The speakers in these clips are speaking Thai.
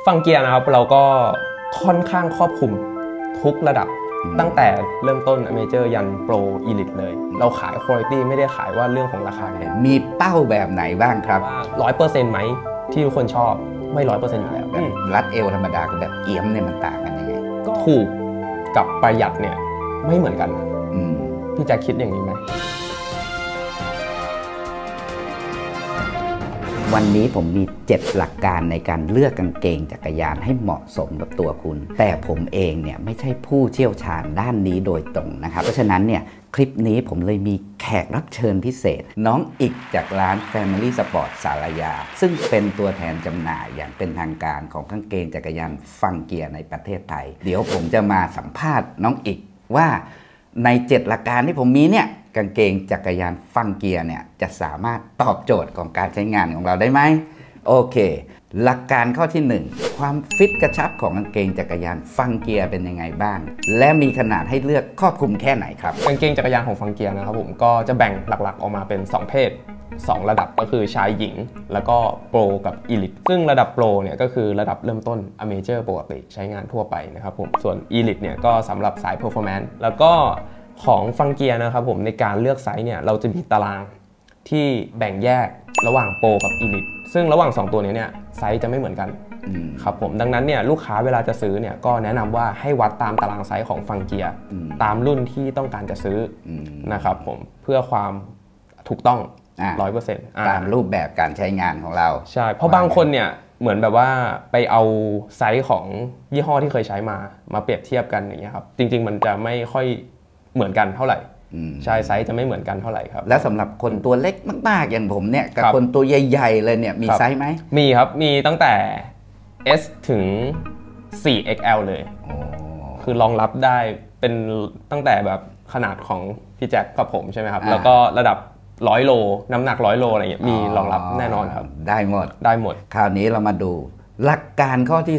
ฟังเกียร์นะครับเราก็ค่อนข้างครอบคลุมทุกระดับตั้งแต่เริ่มต้นเมเจอร์ยันโปรอีลิทเลยเราขายคุณภาพไม่ได้ขายว่าเรื่องของราคาแพงมีเป้าแบบไหนบ้างครับว่า100%ไหมที่ทุกคนชอบไม่100%อยู่แล้วแบบรัดเอวธรรมดากับแบบเอี้ยมเนี่ยมันต่างกันยังไงก็ถูกกับประหยัดเนี่ยไม่เหมือนกันพี่จะคิดอย่างนี้ไหมวันนี้ผมมี7หลักการในการเลือกกางเกงจักรยานให้เหมาะสมกับตัวคุณแต่ผมเองเนี่ยไม่ใช่ผู้เชี่ยวชาญด้านนี้โดยตรงนะครับเพราะฉะนั้นเนี่ยคลิปนี้ผมเลยมีแขกรับเชิญพิเศษน้องอิกจากร้าน Family Sport สารยาซึ่งเป็นตัวแทนจำหน่ายอย่างเป็นทางการของกางเกงจักรยานฟังเกียร์ในประเทศไทยเดี๋ยวผมจะมาสัมภาษณ์น้องอิกว่าใน7หลักการที่ผมมีเนี่ยกางเกงจักรยานฟังเกียร์เนี่ยจะสามารถตอบโจทย์ของการใช้งานของเราได้ไหมโอเคหลักการข้อที่1ความฟิตกระชับของกางเกงจักรยานฟังเกียร์เป็นยังไงบ้างและมีขนาดให้เลือกครอบคลุมแค่ไหนครับกางเกงจักรยานของฟังเกียร์นะครับผมก็จะแบ่งหลักๆออกมาเป็น2เพศ2ระดับก็คือชายหญิงแล้วก็โปรกับอีลิทซึ่งระดับโปรเนี่ยก็คือระดับเริ่มต้นอเมเจอร์ปกติใช้งานทั่วไปนะครับผมส่วนอีลิทเนี่ยก็สำหรับสายเพอร์ฟอร์แมนซ์แล้วก็ของฟังเกียร์นะครับผมในการเลือกไซส์เนี่ยเราจะมีตารางที่แบ่งแยกระหว่างโปรกับอีลิทซึ่งระหว่าง2ตัวนี้เนี่ยไซส์จะไม่เหมือนกันครับผมดังนั้นเนี่ยลูกค้าเวลาจะซื้อเนี่ยก็แนะนำว่าให้วัดตามตารางไซส์ของฟังเกียร์ตามรุ่นที่ต้องการจะซื้อนะครับผมเพื่อความถูกต้อง100% ตามรูปแบบการใช้งานของเราใช่เพราะบางคนเนี่ยเหมือนแบบว่าไปเอาไซส์ของยี่ห้อที่เคยใช้มาเปรียบเทียบกันอย่างเงี้ยครับจริงๆมันจะไม่ค่อยเหมือนกันเท่าไหร่ใช่ไซส์จะไม่เหมือนกันเท่าไหร่ครับแล้วสำหรับคนตัวเล็กมากๆอย่างผมเนี่ยกับคนตัวใหญ่ๆเลยเนี่ยมีไซส์ไหมมีครับมีตั้งแต่ S ถึง 4XL เลยคือรองรับได้เป็นตั้งแต่แบบขนาดของพี่แจ็คกับผมใช่ไหมครับแล้วก็ระดับ100 โลน้ำหนัก100 โลอะไรเงี้ยมีรองรับแน่นอนครับได้หมดคราวนี้เรามาดูหลักการข้อที่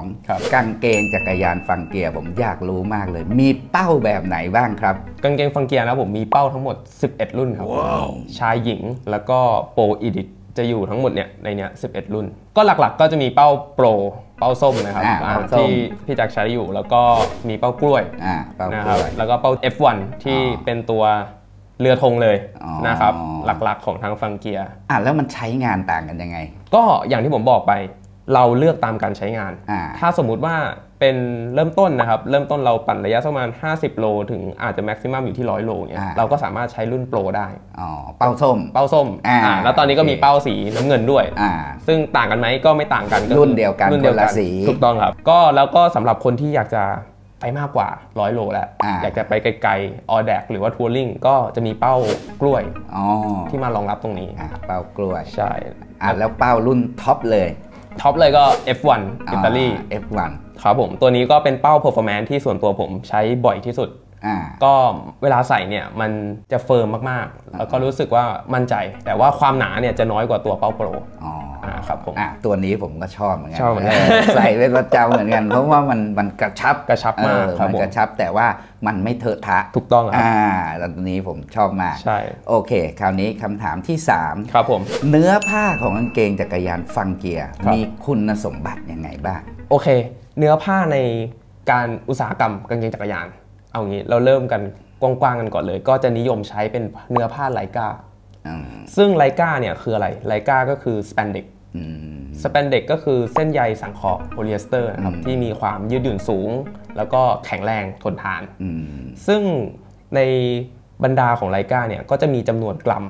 2กางเกงจักรยานฟังเกียร์ผมอยากรู้มากเลยมีเป้าแบบไหนบ้างครับกางเกงฟังเกียร์นะผมมีเป้าทั้งหมด11รุ่นครับ ชายหญิงแล้วก็โปรอีดิทจะอยู่ทั้งหมดเนี่ยในเนี้ย11รุ่นก็หลักๆก็จะมีเป้าโปรเป้าส้มนะครับที่พี่จักรใช้อยู่แล้วก็มีเป้ากล้วยนะครับแล้วก็เป้า F1 ที่เป็นตัวเรือธงเลยนะครับหลักๆของทางฟังเกียร์แล้วมันใช้งานต่างกันยังไงก็อย่างที่ผมบอกไปเราเลือกตามการใช้งานถ้าสมมุติว่าเป็นเริ่มต้นนะครับเริ่มต้นเราปั่นระยะประมาณ50 โลถึงอาจจะแม็กซิมัมอยู่ที่100 โลเนี่ยเราก็สามารถใช้รุ่นโปรได้เป้าส้มแล้วตอนนี้ก็มีเป้าสีน้ำเงินด้วยซึ่งต่างกันไหมก็ไม่ต่างกันรุ่นเดียวกันคนละสีถูกต้องครับก็แล้วก็สำหรับคนที่อยากจะไปมากกว่า100 โลแล้วอยากจะไปไกลๆออแดกหรือว่าทัวริงก็จะมีเป้ากล้วยที่มารองรับตรงนี้เป้ากล้วยใช่แล้วเป้ารุ่นท็อปเลยก็ F1 อิตาลี F1 ครับผมตัวนี้ก็เป็นเป้า performance ที่ส่วนตัวผมใช้บ่อยที่สุดก็เวลาใส่เนี่ยมันจะเฟิร์มมากๆแล้วก็รู้สึกว่ามั่นใจแต่ว่าความหนาเนี่ยจะน้อยกว่าตัวเป้าโปรครับผมตัวนี้ผมก็ชอบเหมือนกันใส่เป็นประจำเหมือนกันเพราะว่ามันกระชับมากมันกระชับแต่ว่ามันไม่เถอะทะถูกต้องครับตัวนี้ผมชอบมากใช่โอเคคราวนี้คำถามที่3 ครับผมเนื้อผ้าของกางเกงจักรยานฟังเกียร์มีคุณสมบัติยังไงบ้างโอเคเนื้อผ้าในการอุตสาหกรรมกางเกงจักรยานเอางี้เราเริ่มกันกว้างๆกันก่อนเลยก็จะนิยมใช้เป็นเนื้อผ้าไลกาซึ่งไลกาเนี่ยคืออะไรไลกาก็คือสแปนเด็กก็คือเส้นใยสังเคราะห์โพลีเอสเตอร์นะครับที่มีความยืดหยุ่นสูงแล้วก็แข็งแรงทนทานซึ่งในบรรดาของไลกาเนี่ยก็จะมีจำนวนกรัม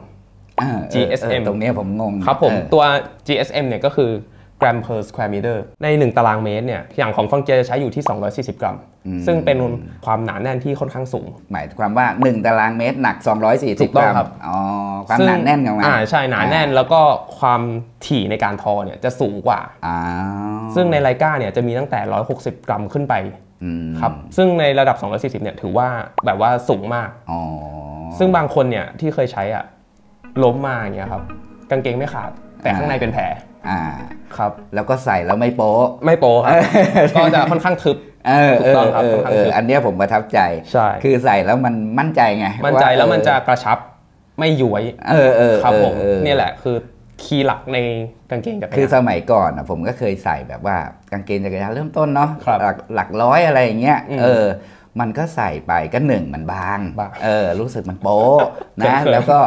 GSM ตรงนี้ผมงงครับผมตัว GSM เนี่ยก็คือกรัม per square meter ใน1 ตารางเมตรเนี่ยอย่างของฟังเกียร์จะใช้อยู่ที่240 กรัมซึ่งเป็นความหนาแน่นที่ค่อนข้างสูงหมายความว่า1 ตารางเมตรหนัก240 กรัมความหนาแน่นของมันใช่หนาแน่นแล้วก็ความถี่ในการทอเนี่ยจะสูงกว่าซึ่งในไลกาเนี่ยจะมีตั้งแต่160 กรัมขึ้นไปครับซึ่งในระดับ240เนี่ยถือว่าแบบว่าสูงมากซึ่งบางคนเนี่ยที่เคยใช้ล้มมาอย่างเงี้ยครับกางเกงไม่ขาดแต่ข้างในเป็นแผลครับแล้วก็ใส่แล้วไม่โป๊ครับก็จะค่อนข้างทึบถูกต้องครับอันนี้ผมประทับใจใช่คือใส่แล้วมันมั่นใจไงมั่นใจแล้วมันจะกระชับไม่ย้วยครับผมนี่แหละคือคีย์หลักในกางเกงจักรยานคือสมัยก่อนผมก็เคยใส่แบบว่ากางเกงจักรยานเริ่มต้นเนาะหลักร้อยอะไรอย่างเงี้ยมันก็ใส่ไปก็1มันบางรู้สึกมันโป๊ะนะแล้วก็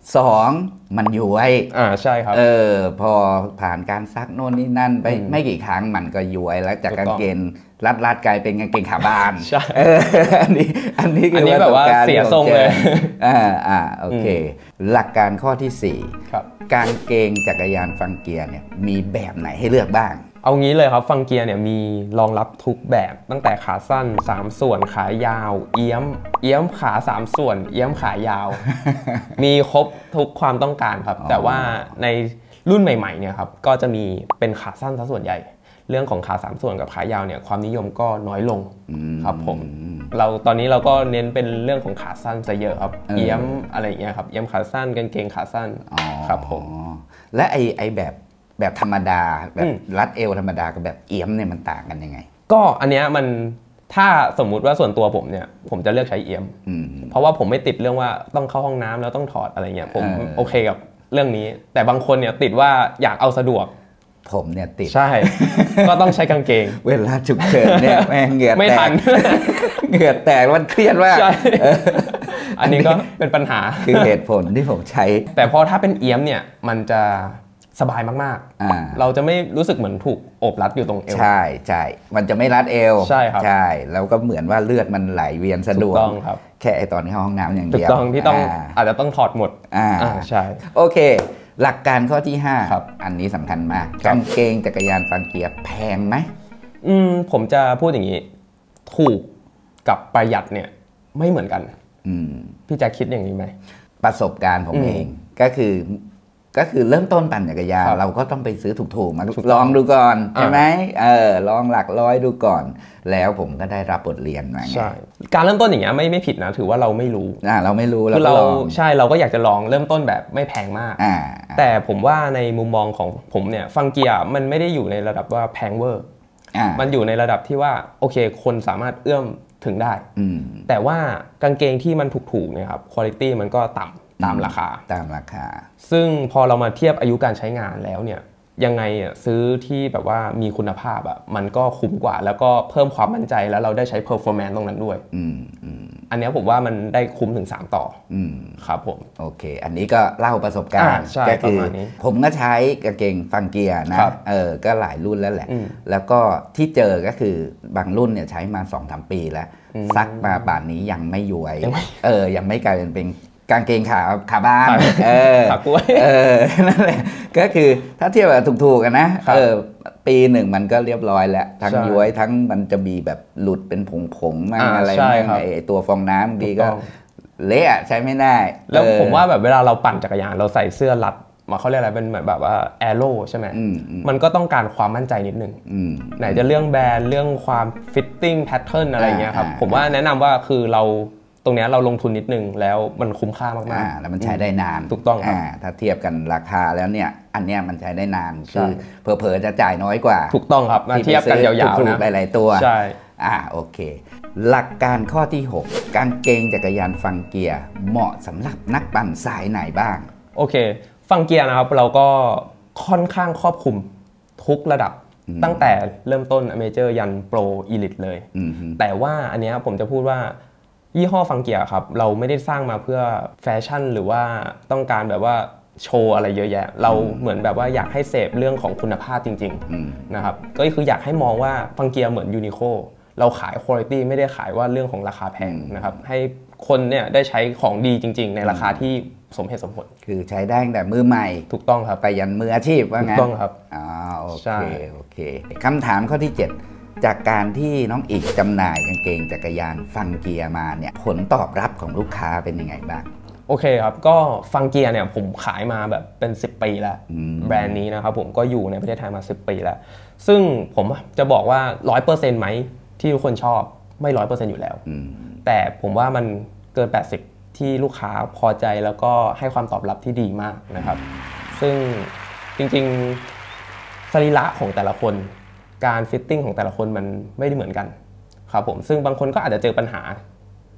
2มันย้วยใช่ครับพอผ่านการซักโน่นนี่นั่นไปไม่กี่ครั้งมันก็ย้วยแล้วจากกางเกงรัดกลายเป็นกางเกงขาบานใช่อันนี้คือแบบว่าเสียทรงเลยโอเคหลักการข้อที่4กางเกงจักรยานฟังเกียร์เนี่ยมีแบบไหนให้เลือกบ้างเอางี้เลยครับฟังเกียร์เนี่ยมีรองรับทุกแบบตั้งแต่ขาสั้น3ส่วนขายาวเอี้ยมขา3ส่วนเอี้ยมขายาว มีครบทุกความต้องการครับแต่ว่าในรุ่นใหม่ๆเนี่ยครับก็จะมีเป็นขาสั้นซะส่วนใหญ่เรื่องของขา3ส่วนกับขายาวเนี่ยความนิยมก็น้อยลงครับผมตอนนี้เราก็เน้นเป็นเรื่องของขาสั้นซะเยอะครับเอี้ยมอะไรอย่างเงี้ยครับเอี้ยมขาสั้นกางเกงขาสั้นครับผมและไอแบบธรรมดาแบบรัดเอวธรรมดากับแบบเอี้ยมเนี่ยมันต่างกันยังไงก็อันเนี้ยมันถ้าสมมุติว่าส่วนตัวผมเนี่ยผมจะเลือกใช้เอี้ยมเพราะว่าผมไม่ติดเรื่องว่าต้องเข้าห้องน้ำแล้วต้องถอดอะไรเงี้ยผมโอเคกับเรื่องนี้แต่บางคนเนี่ยติดว่าอยากเอาสะดวกผมเนี่ยติดใช่ก็ต้องใช้กางเกงเวลาฉุกเฉินเนี่ยแม่งเหงื่อแตกไม่ทันเหงื่อแตกมันเครียดมากอันนี้ก็เป็นปัญหาคือเหตุผลที่ผมใช้แต่พอถ้าเป็นเอี้ยมเนี่ยมันจะสบายมากๆเราจะไม่รู้สึกเหมือนถูกโอบรัดอยู่ตรงเอวใช่มันจะไม่รัดเอวใช่ครับใช่แล้วก็เหมือนว่าเลือดมันไหลเวียนสะดวกแค่ตอนเข้าห้องน้ำอย่างเดียวถูกต้องที่ต้องอาจจะต้องถอดหมดใช่โอเคหลักการข้อที่5ครับอันนี้สำคัญมากกางเกงจักรยานฟังเกียร์แพงไหมผมจะพูดอย่างนี้ถูกกับประหยัดเนี่ยไม่เหมือนกันพี่จะคิดอย่างนี้ไหมประสบการณ์ผมเองก็คือเริ่มต้นปั่นจักรยานเราก็ต้องไปซื้อถูกๆมาลองดูก่อนใช่ไหมลองหลักร้อยดูก่อนแล้วผมก็ได้รับบทเรียนมาใช่การเริ่มต้นอย่างเงี้ยไม่ผิดนะถือว่าเราไม่รู้เราไม่รู้คือเราใช่เราก็อยากจะลองเริ่มต้นแบบไม่แพงมากแต่ผมว่าในมุมมองของผมเนี่ยฟังเกียร์มันไม่ได้อยู่ในระดับว่าแพงเวอร์มันอยู่ในระดับที่ว่าโอเคคนสามารถเอื้อมถึงได้แต่ว่ากางเกงที่มันถูกๆเนี่ยครับคุณภาพมันก็ต่ำตามราคาซึ่งพอเรามาเทียบอายุการใช้งานแล้วเนี่ยยังไงซื้อที่แบบว่ามีคุณภาพมันก็คุ้มกว่าแล้วก็เพิ่มความมั่นใจแล้วเราได้ใช้ performance ตรงนั้นด้วยอันนี้ผมว่ามันได้คุ้มถึง3ต่อครับผมโอเคอันนี้ก็เล่าประสบการณ์ก็คือผมก็ใช้กางเกงฟังเกียร์นะก็หลายรุ่นแล้วแหละแล้วก็ที่เจอก็คือบางรุ่นเนี่ยใช้มา 2-3 ปีแล้วซักมาป่านนี้ยังไม่ย้วยยังไม่กลายเป็นกางเกงขาบ้านขากล้วยนั่นแหละก็คือถ้าเทียบแบบถูกๆกันนะปีหนึ่งมันก็เรียบร้อยแล้วทั้งย้วยทั้งมันจะมีแบบหลุดเป็นผงๆมั่งอะไรมั่งไอตัวฟองน้ำดีก็เละใช้ไม่ได้แล้วผมว่าแบบเวลาเราปั่นจักรยานเราใส่เสื้อรัดมาเขาเรียกอะไรเป็นแบบว่าแอโร่ใช่ไหมมันก็ต้องการความมั่นใจนิดนึงไหนจะเรื่องแบรนด์เรื่องความฟิตติ้งแพทเทิร์นอะไรเงี้ยครับผมว่าแนะนำว่าคือเราตรงนี้เราลงทุนนิดนึงแล้วมันคุ้มค่ามากๆแล้วมันใช้ได้นานถูกต้องครับถ้าเทียบกันราคาแล้วเนี่ยอันเนี้ยมันใช้ได้นานคือเผลอๆจะจ่ายน้อยกว่าถูกต้องครับเทียบกันยาวๆนะหลายๆตัวใช่โอเคหลักการข้อที่6กางเกงจักรยานฟังเกียร์เหมาะสำหรับนักปั่นสายไหนบ้างโอเคฟังเกียร์นะครับเราก็ค่อนข้างครอบคลุมทุกระดับตั้งแต่เริ่มต้นเมเจอร์ยันโปรอีลิทเลยแต่ว่าอันนี้ผมจะพูดว่ายี่ห้อฟังเกียร์ครับเราไม่ได้สร้างมาเพื่อแฟชั่นหรือว่าต้องการแบบว่าโชว์อะไรเยอะแยะเราเหมือนแบบว่าอยากให้เสพเรื่องของคุณภาพจริงๆนะครับก็คืออยากให้มองว่าฟังเกียร์เหมือนยูนิโคเราขายคุณภาพไม่ได้ขายว่าเรื่องของราคาแพงนะครับให้คนเนี่ยได้ใช้ของดีจริงๆในราคาที่สมเหตุสมผลคือใช้ได้ตั้งแต่มือใหม่ถูกต้องครับไปยันมืออาชีพว่างั้นถูกต้องครับโอเคคำถามข้อที่7จากการที่น้องอีกจำหน่ายกางเกงจักรยานฟังเกียร์มาเนี่ยผลตอบรับของลูกค้าเป็นยังไงบ้างโอเคครับก็ฟังเกียร์เนี่ยผมขายมาแบบเป็น10 ปีแล้วแบรนด์นี้นะครับผมก็อยู่ในประเทศไทยมา10 ปีแล้วซึ่งผมจะบอกว่า 100% ไหมที่ทุกคนชอบไม่ 100% อยู่แล้วแต่ผมว่ามันเกิน80ที่ลูกค้าพอใจแล้วก็ให้ความตอบรับที่ดีมากนะครับซึ่งจริงๆสรีระของแต่ละคนการฟิตติ้งของแต่ละคนมันไม่ได้เหมือนกันครับผมซึ่งบางคนก็อาจจะเจอปัญหา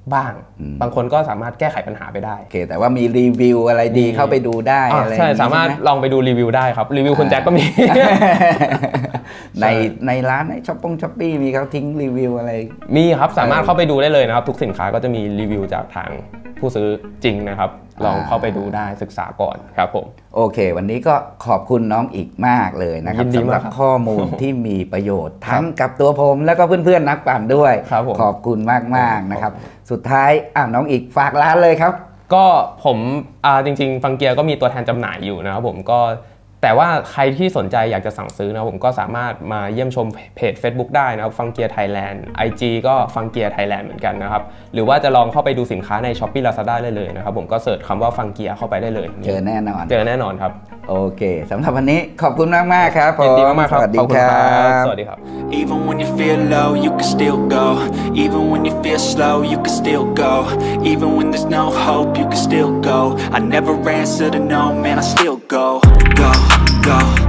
บ้างบางคนก็สามารถแก้ไขปัญหาไปได้โอเคแต่ว่ามีรีวิวอะไรดีเข้าไปดูได้อะไรใช่สามารถลองไปดูรีวิวได้ครับรีวิวคุณแจ็คก็มีในร้านในช้อปปี้มีเขาทิ้งรีวิวอะไรมีครับสามารถเข้าไปดูได้เลยนะครับทุกสินค้าก็จะมีรีวิวจากทางผู้ซื้อจริงนะครับลองเข้าไปดูได้ศึกษาก่อนครับผมโอเควันนี้ก็ขอบคุณน้องอีกมากเลยนะครับสำหรับข้อมูลที่มีประโยชน์ทั้งกับตัวผมแล้วก็เพื่อนๆนักปั่นด้วยขอบคุณมากๆนะครับสุดท้ายน้องอีกฝากร้านเลยครับก็ผมจริงๆฟังเกียร์ก็มีตัวแทนจำหน่ายอยู่นะครับผมก็แต่ว่าใครที่สนใจอยากจะสั่งซื้อนะผมก็สามารถมาเยี่ยมชมเพจ Facebook ได้นะครับฟังเกียร์ไทยแลนด์ IG ก็ฟังเกียร์ไทยแลนด์เหมือนกันนะครับหรือว่าจะลองเข้าไปดูสินค้าใน Shopee Lazada ได้เลยนะครับผมก็เสิร์ชคำว่าฟังเกียร์เข้าไปได้เลยเจอแน่นอนครับโอเคสำหรับวันนี้ขอบคุณมากครับยินดีมากๆครับขอบคุณครับสวัสดีครับ Even when you feel low you can still go Even when you feel slow you can still go Even when there's no hope you can still go I never answer to no man I still go